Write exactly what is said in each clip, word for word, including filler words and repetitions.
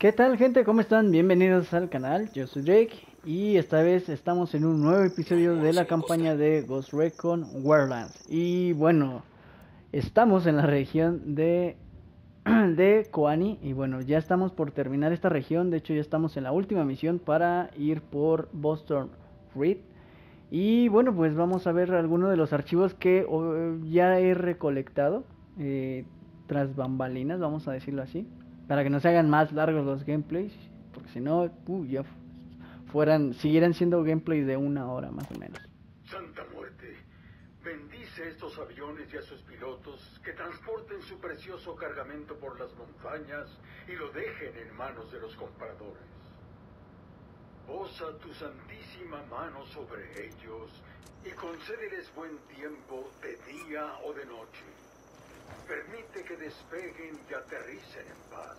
¿Qué tal, gente? ¿Cómo están? Bienvenidos al canal, yo soy Drake y esta vez estamos en un nuevo episodio de la campaña de Ghost Recon Wildlands. Y bueno, estamos en la región de, de Koani y bueno, ya estamos por terminar esta región. De hecho ya estamos en la última misión para ir por Boston Reed. Y bueno, pues vamos a ver algunos de los archivos que oh, ya he recolectado eh, tras bambalinas, vamos a decirlo así, para que no se hagan más largos los gameplays, porque si no, uh, ya fueran, siguieran siendo gameplays de una hora más o menos. Santa Muerte, bendice estos aviones y a sus pilotos que transporten su precioso cargamento por las montañas y lo dejen en manos de los compradores. Posa tu santísima mano sobre ellos y concédeles buen tiempo de día o de noche. Permite que despeguen y aterricen en paz.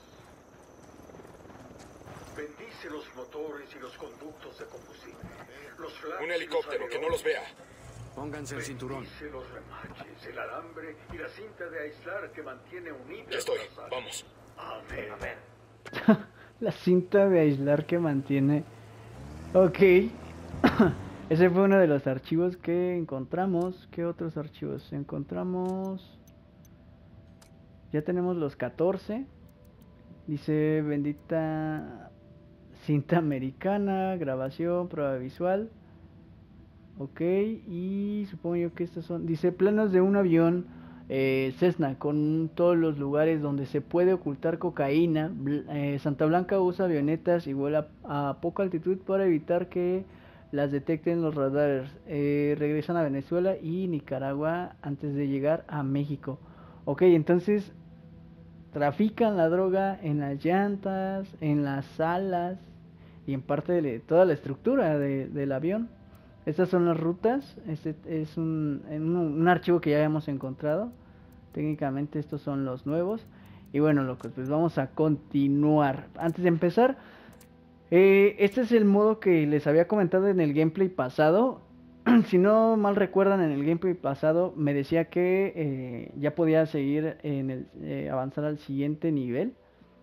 Bendice los motores y los conductos de combustible. Los flaps Un helicóptero, que no los vea. Pónganse el cinturón. Bendice los remaches, el alambre y la cinta de aislar que mantiene unidas. Ya estoy, las alas. vamos. Amén. Amén. La cinta de aislar que mantiene. Ok. Ese fue uno de los archivos que encontramos. ¿Qué otros archivos? Encontramos... Ya tenemos los catorce. Dice bendita cinta americana, grabación, prueba visual. Ok, y supongo yo que estos son... Dice planos de un avión eh, Cessna con todos los lugares donde se puede ocultar cocaína. eh, Santa Blanca usa avionetas y vuela a poca altitud para evitar que las detecten los radares. eh, Regresan a Venezuela y Nicaragua antes de llegar a México. Ok, entonces trafican la droga en las llantas, en las alas y en parte de toda la estructura de, del avión. Estas son las rutas. Este es un, un, un archivo que ya habíamos encontrado. Técnicamente estos son los nuevos. Y bueno, locos, pues vamos a continuar. Antes de empezar, eh, este es el modo que les había comentado en el gameplay pasado. Si no mal recuerdan, en el gameplay pasado me decía que eh, ya podía seguir en el eh, avanzar al siguiente nivel.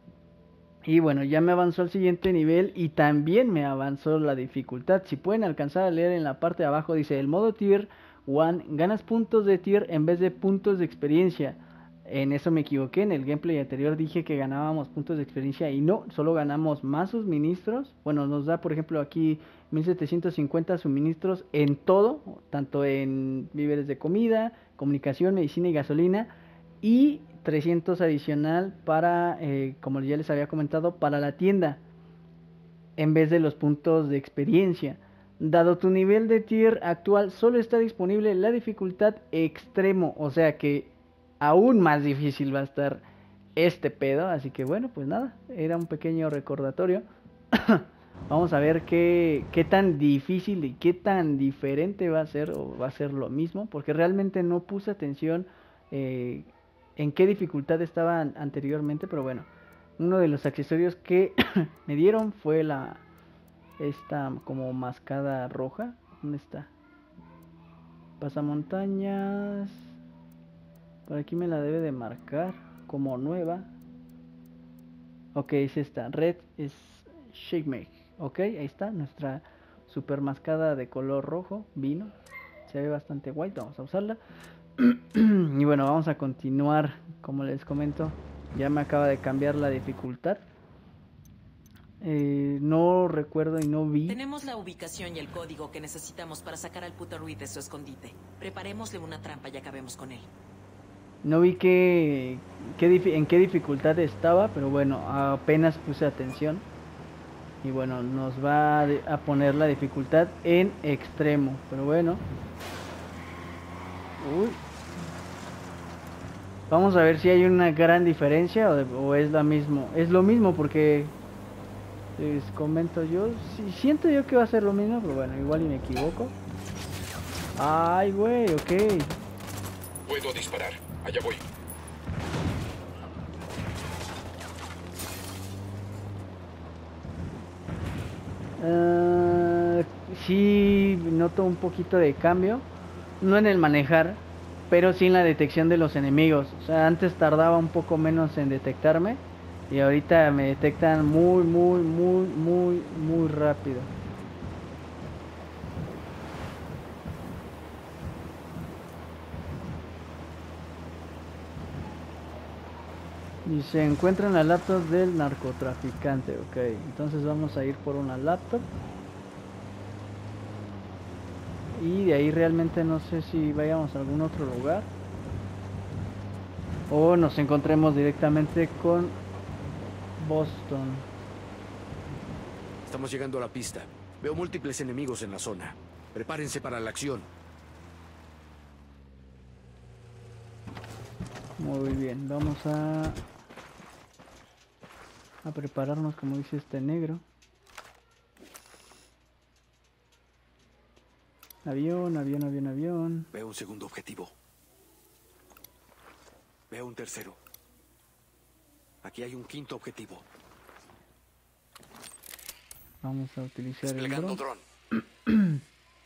Y bueno, ya me avanzó al siguiente nivel y también me avanzó la dificultad. Si pueden alcanzar a leer en la parte de abajo, dice el modo tier uno, ganas puntos de tier en vez de puntos de experiencia. En eso me equivoqué, en el gameplay anterior dije que ganábamos puntos de experiencia y no, solo ganamos más suministros. Bueno, nos da por ejemplo aquí mil setecientos cincuenta suministros en todo, tanto en víveres de comida, comunicación, medicina y gasolina, y trescientos adicional para, eh, como ya les había comentado, para la tienda, en vez de los puntos de experiencia. Dado tu nivel de tier actual, solo está disponible la dificultad extremo, o sea que aún más difícil va a estar este pedo. Así que bueno, pues nada, era un pequeño recordatorio. Vamos a ver qué, qué tan difícil y qué tan diferente va a ser, o va a ser lo mismo, porque realmente no puse atención eh, en qué dificultad estaban anteriormente. Pero bueno, uno de los accesorios que me dieron fue la esta como mascada roja. ¿Dónde está? Pasamontañas. Por aquí me la debe de marcar como nueva. Ok, es esta. Red es Shake Make. Ok, ahí está. Nuestra super mascada de color rojo. Vino. Se ve bastante guay. Vamos a usarla. Y bueno, vamos a continuar. Como les comento, ya me acaba de cambiar la dificultad. Eh, no recuerdo y no vi. Tenemos la ubicación y el código que necesitamos para sacar al puto Reed de su escondite. Preparémosle una trampa y acabemos con él. No vi que, que en qué dificultad estaba, pero bueno, apenas puse atención. Y bueno, nos va a poner la dificultad en extremo. Pero bueno. Uy. Vamos a ver si hay una gran diferencia o, de, o es la mismo. Es lo mismo porque les comento yo. Sí, siento yo que va a ser lo mismo, pero bueno, igual y me equivoco. Ay, güey, ok. Puedo disparar. Allá voy. Uh, sí, noto un poquito de cambio. No en el manejar, pero sí en la detección de los enemigos. O sea, antes tardaba un poco menos en detectarme. Y ahorita me detectan muy, muy, muy, muy, muy rápido. Y se encuentran la laptop del narcotraficante. Ok, entonces vamos a ir por una laptop. Y de ahí realmente no sé si vayamos a algún otro lugar. O nos encontremos directamente con Boston. Estamos llegando a la pista. Veo múltiples enemigos en la zona. Prepárense para la acción. Muy bien, vamos a... a prepararnos como dice este negro. Avión, avión, avión, avión. Veo un segundo objetivo. Veo un tercero. Aquí hay un quinto objetivo. Vamos a utilizar el Desplegando dron. dron.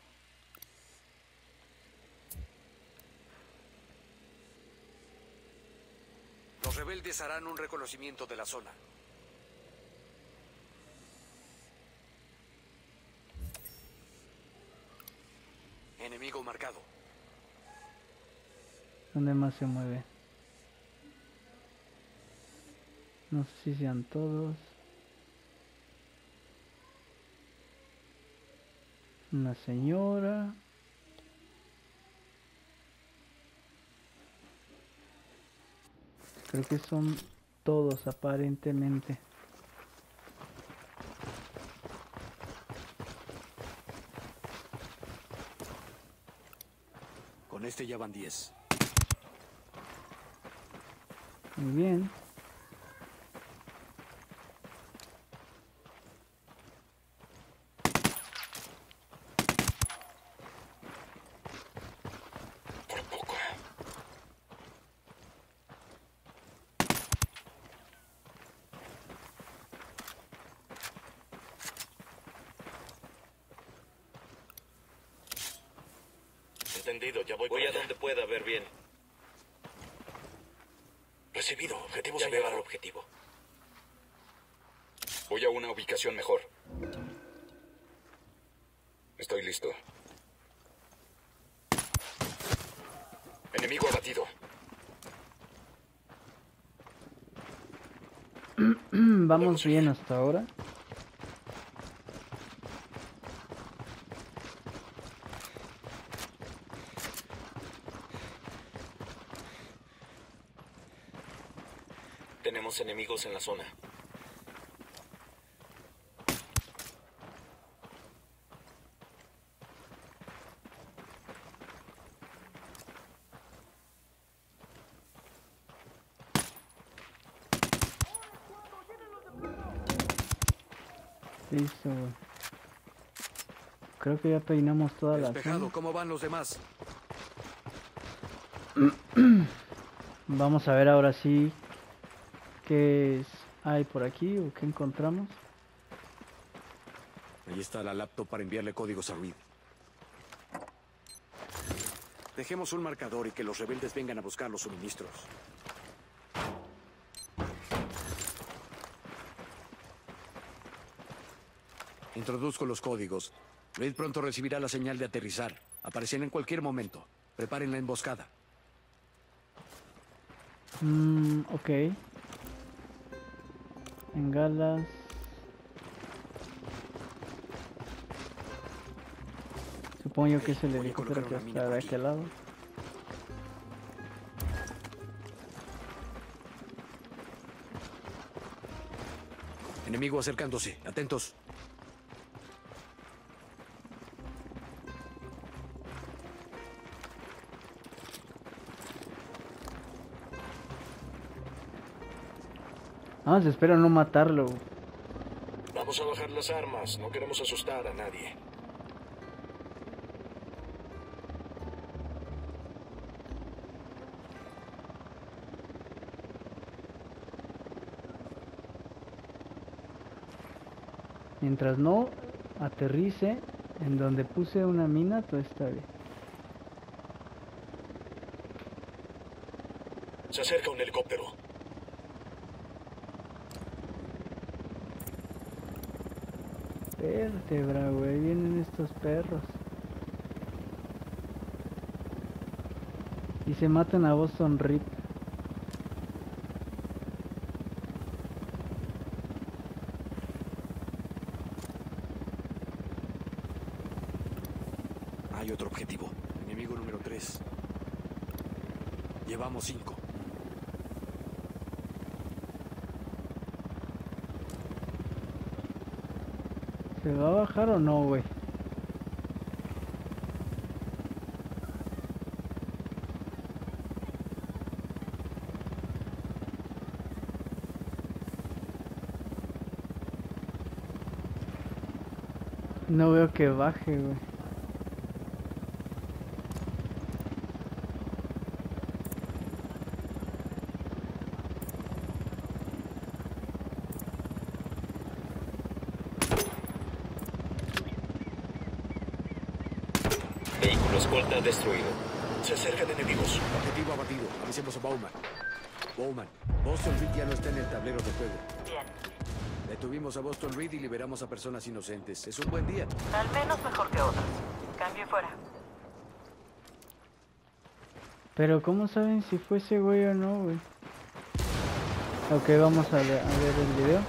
Los rebeldes harán un reconocimiento de la zona. Enemigo marcado. ¿Dónde más se mueve? No sé si sean todos. Una señora. Creo que son todos aparentemente. Con este ya van diez. Muy bien. Por poco. Entendido, ya voy, Voy para a allá. donde pueda ver bien. Recibido. Objetivo Ya veo señalado. al objetivo. Voy a una ubicación mejor. Estoy listo. Enemigo abatido. Vamos bien hasta ahora. Tenemos enemigos en la zona. Listo, güey. Creo que ya peinamos toda la Despejado. zona. ¿Cómo van los demás? Vamos a ver ahora sí qué es- hay por aquí o qué encontramos. Ahí está la laptop para enviarle códigos a Reed. Dejemos un marcador y que los rebeldes vengan a buscar los suministros. Introduzco los códigos. Reed pronto recibirá la señal de aterrizar. Aparecerá en cualquier momento. Preparen la emboscada. Mm, ok. Bengalas. Supongo yo que es el Voy a helicóptero colocar que una mina está por de aquí. aquel lado. Enemigo acercándose. Atentos. Vamos, espero no matarlo. Vamos a bajar las armas. No queremos asustar a nadie. Mientras no aterrice en donde puse una mina, todo está bien. Se acerca un helicóptero. vértebra, güey. Vienen estos perros. Y se matan a Boston Reed. Hay otro objetivo. Enemigo número tres. Llevamos cinco. ¿Se va a bajar o no, güey? No veo que baje, güey. Vehículo escolta destruido. Se acercan enemigos. Objetivo abatido. Avisemos a Bowman. Bowman, Boston Reed ya no está en el tablero de juego. Bien. Detuvimos a Boston Reed y liberamos a personas inocentes. Es un buen día. Al menos mejor que otros. Cambio y fuera. Pero ¿cómo saben si fue ese güey o no, güey? Ok, vamos a ver, a ver el video.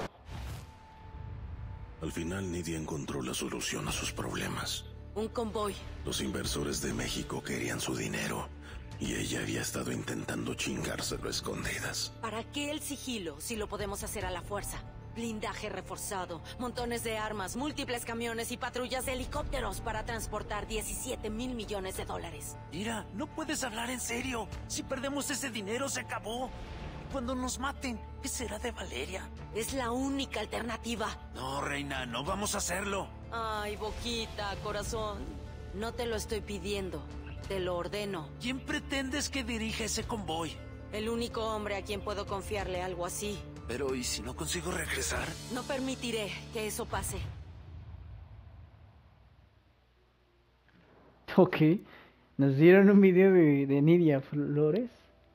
Al final, Nidia encontró la solución a sus problemas. Un convoy. Los inversores de México querían su dinero y ella había estado intentando chingárselo a escondidas. ¿Para qué el sigilo si lo podemos hacer a la fuerza? Blindaje reforzado, montones de armas, múltiples camiones y patrullas de helicópteros para transportar diecisiete mil millones de dólares. Mira, no puedes hablar en serio. Si perdemos ese dinero, se acabó. Y cuando nos maten, ¿qué será de Valeria? Es la única alternativa. No, reina, no vamos a hacerlo. Ay, Boquita, corazón. No te lo estoy pidiendo, te lo ordeno. ¿Quién pretendes que dirija ese convoy? El único hombre a quien puedo confiarle algo así. Pero, ¿y si no consigo regresar? No permitiré que eso pase. Ok, nos dieron un video de, de Nidia Flores.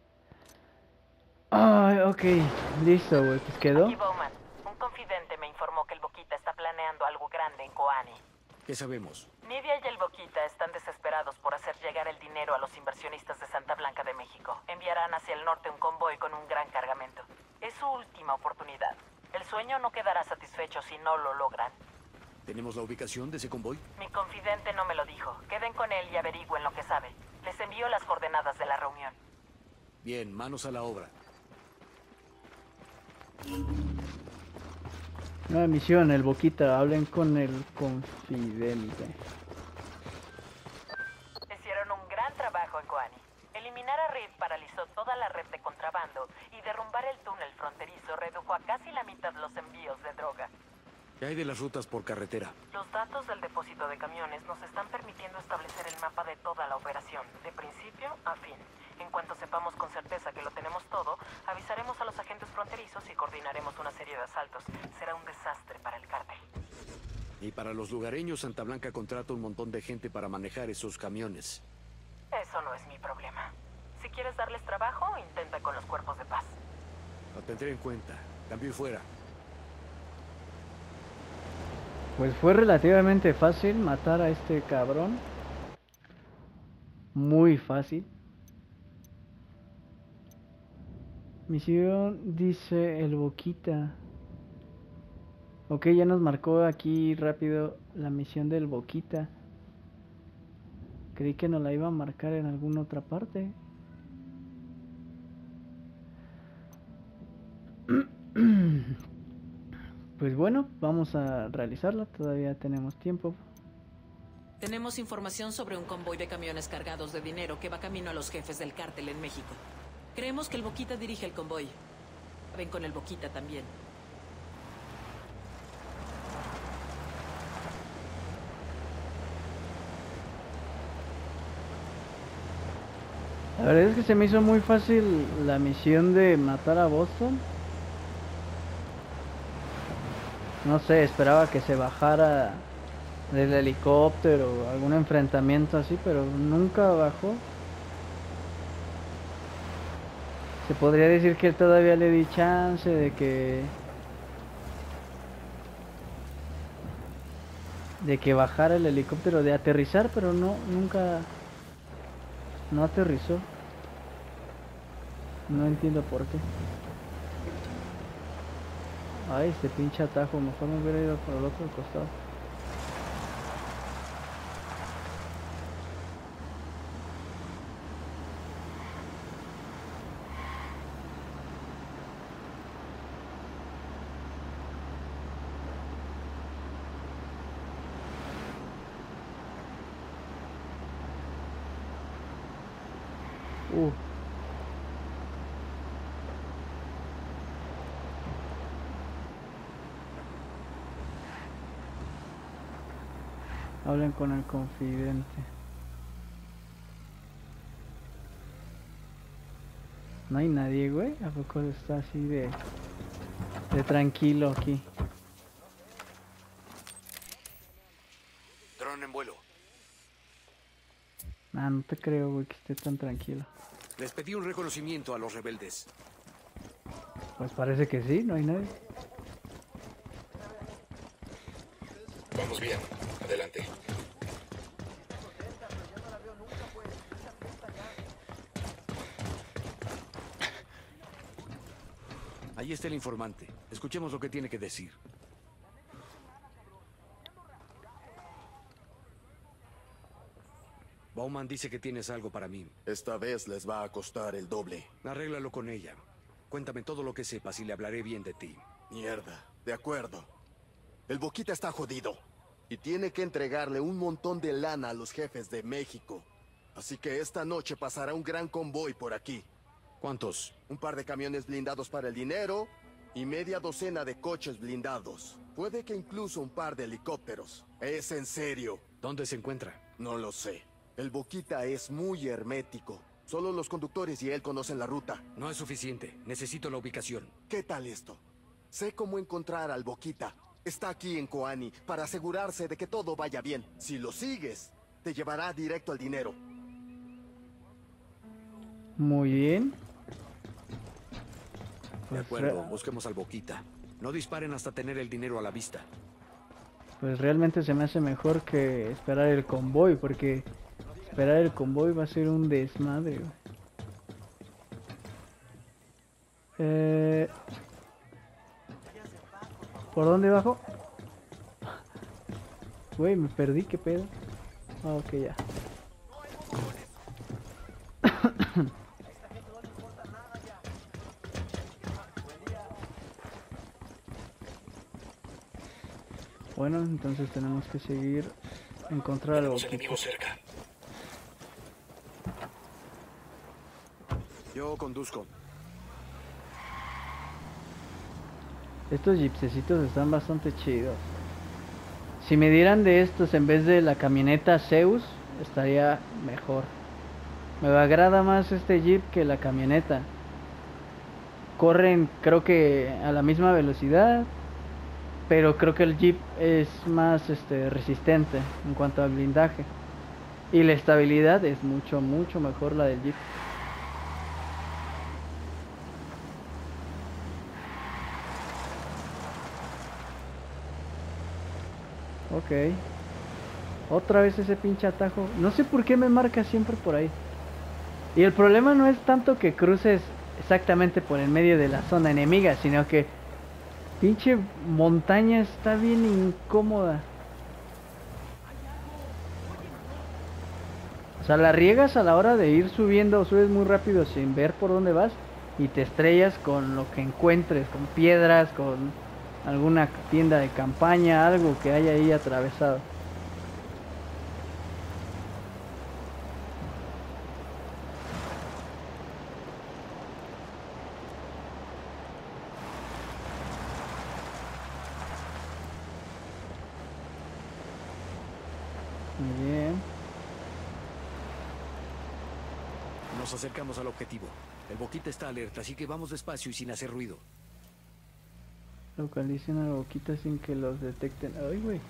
Ay, ok, listo, güey, pues quedó. Aquí Bowman. Un confidente me informó que el Boquita está planeando algo grande en Koani. ¿Qué sabemos? Nidia y el Boquita están desesperados por hacer llegar el dinero a los inversionistas de Santa Blanca de México. Enviarán hacia el norte un convoy con un gran cargamento. Es su última oportunidad. El sueño no quedará satisfecho si no lo logran. ¿Tenemos la ubicación de ese convoy? Mi confidente no me lo dijo. Queden con él y averigüen lo que sabe. Les envío las coordenadas de la reunión. Bien, manos a la obra. Nueva misión, el Boquita, hablen con el confidente. Hicieron un gran trabajo en Koani. Eliminar a Reed paralizó toda la red de contrabando y derrumbar el túnel fronterizo redujo a casi la mitad los envíos de droga. ¿Qué hay de las rutas por carretera? Los datos del depósito de camiones nos están permitiendo establecer el mapa de toda la operación, de principio a fin. En cuanto sepamos con certeza que lo tenemos todo, avisaremos a los agentes fronterizos y coordinaremos una serie de asaltos. Será un desastre para el cártel. Y para los lugareños, Santa Blanca contrata un montón de gente para manejar esos camiones. Eso no es mi problema. Si quieres darles trabajo, intenta con los cuerpos de paz. Lo tendré en cuenta. Cambio y fuera. Pues fue relativamente fácil matar a este cabrón. Muy fácil. Misión, dice el Boquita. Ok, ya nos marcó aquí rápido la misión del Boquita. Creí que nos la iba a marcar en alguna otra parte. Pues bueno, vamos a realizarla, todavía tenemos tiempo. Tenemos información sobre un convoy de camiones cargados de dinero que va camino a los jefes del cártel en México. Creemos que el Boquita dirige el convoy. Ven con el Boquita también. La verdad es que se me hizo muy fácil la misión de matar a Boston. No sé, esperaba que se bajara del helicóptero o algún enfrentamiento así, pero nunca bajó. Se podría decir que todavía le di chance de que de que bajara el helicóptero, de aterrizar, pero no, nunca, no aterrizó. No entiendo por qué. Ay, este pinche atajo, mejor me hubiera ido por el otro costado. Uh. Hablen con el confidente. No hay nadie, güey. ¿A poco está así de, de tranquilo aquí? Dron en vuelo. Ah, no te creo, güey, que esté tan tranquilo. Les pedí un reconocimiento a los rebeldes. Pues parece que sí, no hay nadie. Vamos bien. Adelante. Ahí está el informante. Escuchemos lo que tiene que decir. Bowman dice que tienes algo para mí. Esta vez les va a costar el doble. Arréglalo con ella. Cuéntame todo lo que sepas y le hablaré bien de ti. Mierda, de acuerdo. El Boquita está jodido. Y tiene que entregarle un montón de lana a los jefes de México. Así que esta noche pasará un gran convoy por aquí. ¿Cuántos? Un par de camiones blindados para el dinero y media docena de coches blindados. Puede que incluso un par de helicópteros. Es en serio. ¿Dónde se encuentra? No lo sé. El Boquita es muy hermético. Solo los conductores y él conocen la ruta. No es suficiente. Necesito la ubicación. ¿Qué tal esto? Sé cómo encontrar al Boquita. Está aquí en Koani para asegurarse de que todo vaya bien. Si lo sigues, te llevará directo al dinero. Muy bien. De Pues, acuerdo, re- busquemos al Boquita. No disparen hasta tener el dinero a la vista. Pues realmente se me hace mejor que esperar el convoy, porque esperar el convoy va a ser un desmadre, güey. Eh... ¿Por dónde bajo? Güey, me perdí, qué pedo. Ah, ok, ya. Bueno, entonces tenemos que seguir, encontrar algo. Tenemos enemigos cerca. Yo conduzco. Estos jeepsecitos están bastante chidos. Si me dieran de estos en vez de la camioneta Zeus, estaría mejor. Me agrada más este jeep que la camioneta. Corren, creo que a la misma velocidad, pero creo que el jeep es más este resistente en cuanto al blindaje. Y la estabilidad es mucho, mucho mejor la del jeep. Ok. Otra vez ese pinche atajo. No sé por qué me marca siempre por ahí. Y el problema no es tanto que cruces exactamente por el medio de la zona enemiga, sino que pinche montaña está bien incómoda. O sea, la riegas a la hora de ir subiendo, subes muy rápido sin ver por dónde vas y te estrellas con lo que encuentres, con piedras, con alguna tienda de campaña, algo que haya ahí atravesado. Muy bien. Nos acercamos al objetivo. El Boquita está alerta, así que vamos despacio y sin hacer ruido. Localicen a la boquita sin que los detecten. Ay, güey.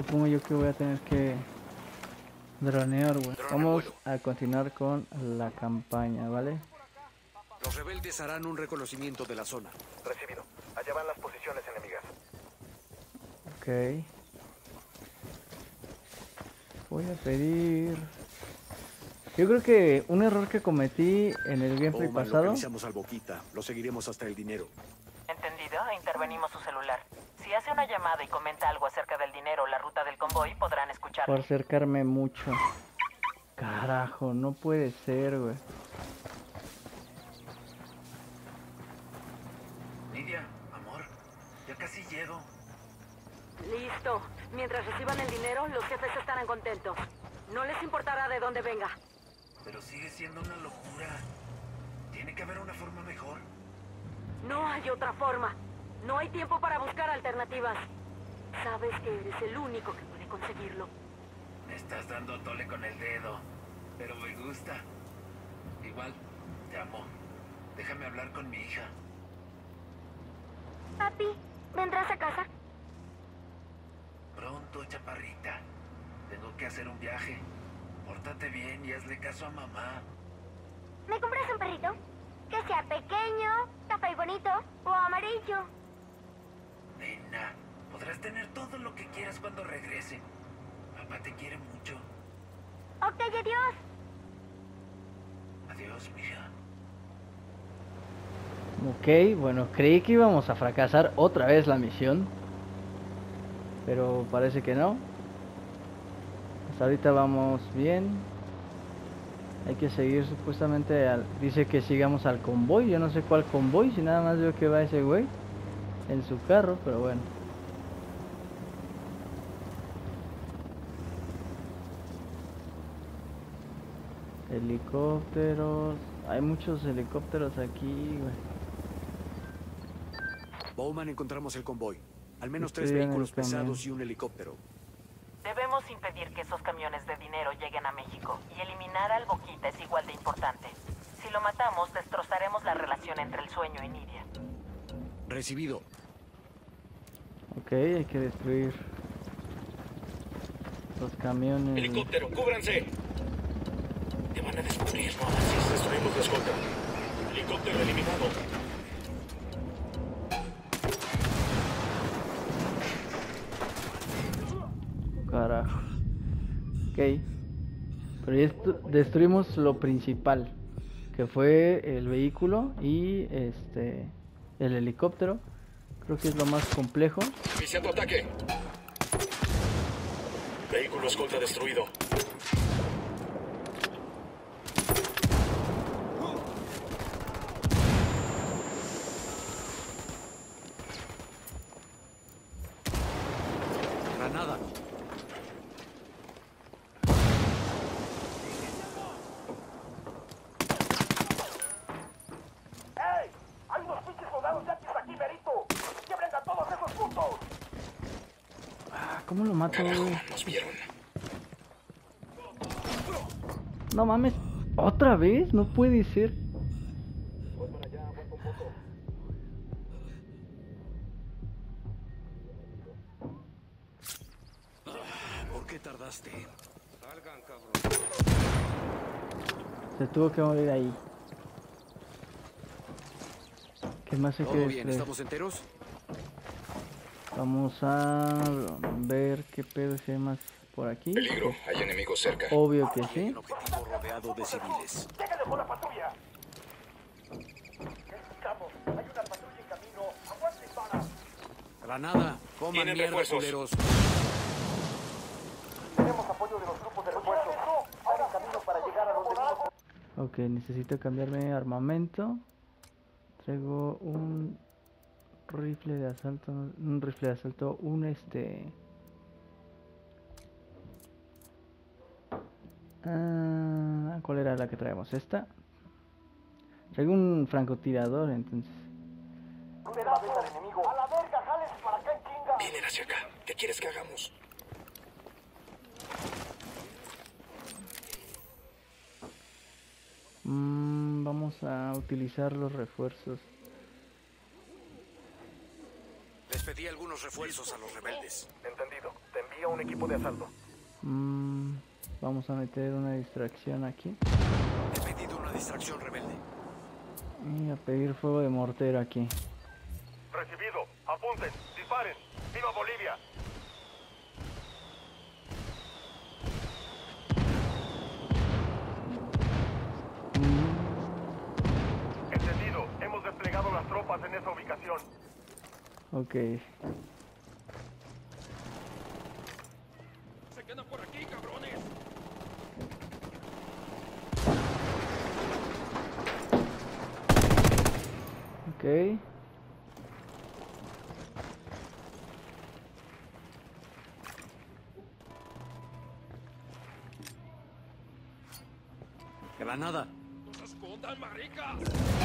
Supongo yo que voy a tener que dronear, güey. Dron al Vamos vuelo. a continuar con la campaña, ¿vale? Los rebeldes harán un reconocimiento de la zona. Recibido. Allá van las posiciones enemigas. Ok. Voy a pedir... Yo creo que un error que cometí en el gameplay Bowman, pasado... localizamos al Boquita. Lo seguiremos hasta el dinero. ¿Entendido? Intervenimos su celular. Si hace una llamada y comenta algo acerca del dinero o la ruta del convoy, podrán Por escucharlo. acercarme mucho. Carajo, no puede ser, güey. Lidia, amor, ya casi llego. Listo. Mientras reciban el dinero, los jefes estarán contentos. No les importará de dónde venga. Pero sigue siendo una locura. Tiene que haber una forma mejor. No hay otra forma. No hay tiempo para buscar alternativas. Sabes que eres el único que puede conseguirlo. Me estás dando tole con el dedo. Pero me gusta. Igual, te amo. Déjame hablar con mi hija. Papi, ¿vendrás a casa? Pronto, chaparrita. Tengo que hacer un viaje. Pórtate bien y hazle caso a mamá. ¿Me compras un perrito? Que sea pequeño, café y bonito o amarillo. Nena, podrás tener todo lo que quieras cuando regrese. Papá te quiere mucho. Ok, adiós. Adiós, mija. Ok, bueno, creí que íbamos a fracasar otra vez la misión. Pero parece que no. Hasta ahorita vamos bien. Hay que seguir supuestamente al... Dice que sigamos al convoy. Yo no sé cuál convoy. Si nada más veo que va ese güey en su carro, pero bueno. Helicópteros. Hay muchos helicópteros aquí, güey. Bowman, encontramos el convoy. Al menos Estoy tres en el vehículos camión. pesados y un helicóptero. Debemos impedir que esos camiones de dinero lleguen a México. Y eliminar al Boquita es igual de importante. Si lo matamos, destrozaremos la relación entre el sueño y Nidia. Recibido. Ok, hay que destruir los camiones. Helicóptero, cúbranse. Te van a descubrir, no avances. Destruimos la escolta. Helicóptero eliminado. Carajo. Ok. Pero ya estu- destruimos lo principal, que fue el vehículo y este el helicóptero. Creo que es lo más complejo. Iniciando ataque. Vehículo escolta destruido. Granada. ¡Ey! ¡Hay unos pinches soldados yanquis aquí, merito! ¡Quiebren a todos esos putos! Ah, ¿cómo lo mato, güey? Nos vieron. No mames. ¿Otra vez? No puede ser. ¿Por qué tardaste? Se tuvo que morir ahí. ¿Qué más hay que ¿Todo bien? destruir? ¿Estamos enteros? Vamos a ver qué pedo si hay más por aquí. Peligro, hay enemigos cerca. Obvio que sí. Un objetivo rodeado de civiles. ¡Lléguenle por la patrulla! Necesitamos. Hay una patrulla en camino. ¡Aguanten, balas! Granada. Coman Tienen mierda, refuerzos. culeros. Tenemos apoyo de los grupos de refuerzo. Están en camino para llegar a donde vimos. Ok, necesito cambiarme armamento. Traigo un rifle de asalto, un rifle de asalto, un este... Ah, ¿cuál era la que traemos? ¿Esta? Traigo un francotirador, entonces. ¡De la vez al enemigo! ¡A la verga, jales para acá en chinga! Vienen hacia acá. ¿Qué quieres que hagamos? Mm, vamos a utilizar los refuerzos. Les pedí algunos refuerzos a los rebeldes. Entendido. Te envío un equipo de asalto. Mm, vamos a meter una distracción aquí. He pedido una distracción rebelde. Y a pedir fuego de mortero aquí. Recibido. Apunten. Disparen. ¡Viva Bolivia! Mm. Entendido. Hemos desplegado las tropas en esa ubicación. Ok. ¡Se quedan por aquí, cabrones! Ok. Granada. ¡No se escondan, maricas!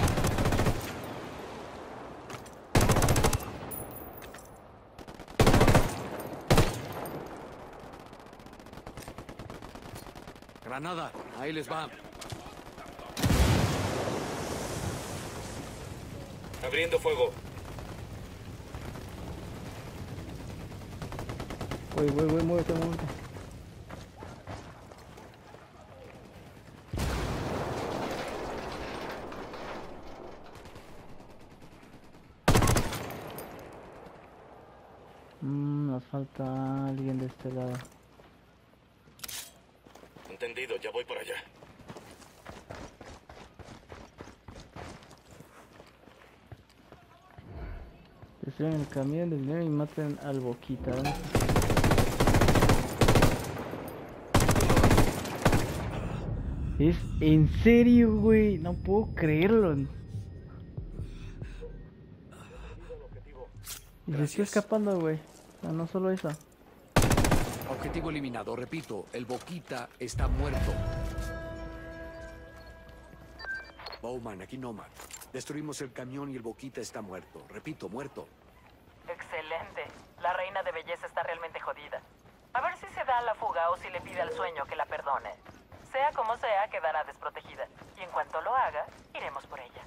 Granada. Ahí les va. Abriendo fuego. Voy, voy, voy, muévete, muévete. Mm, nos falta alguien de este lado. Entendido, ya voy por allá. Destruyen el camión del dinero y maten al Boquita. ¿Dónde está? Es en serio, güey. No puedo creerlo. Y se está escapando, güey. O sea, no solo eso. Objetivo eliminado. Repito, el Boquita está muerto. Bowman, aquí Nomad. Destruimos el camión y el Boquita está muerto. Repito, muerto. Excelente. La reina de belleza está realmente jodida. A ver si se da a la fuga o si le pide al sueño que la perdone. Sea como sea, quedará desprotegida. Y en cuanto lo haga, iremos por ella.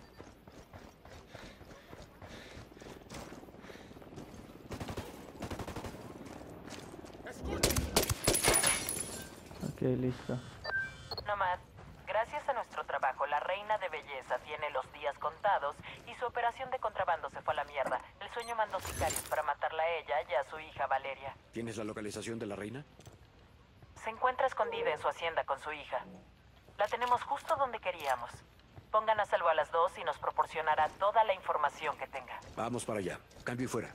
Ok, listo. Nomad, gracias a nuestro trabajo, la reina de belleza tiene los días contados y su operación de contrabando se fue a la mierda. El sueño mandó sicarios para matarla a ella y a su hija Valeria. ¿Tienes la localización de la reina? Se encuentra escondida en su hacienda con su hija. La tenemos justo donde queríamos. Pongan a salvo a las dos y nos proporcionará toda la información que tenga. Vamos para allá. Cambio y fuera.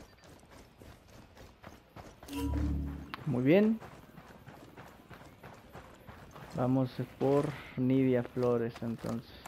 Muy bien. Vamos por Nidia Flores entonces.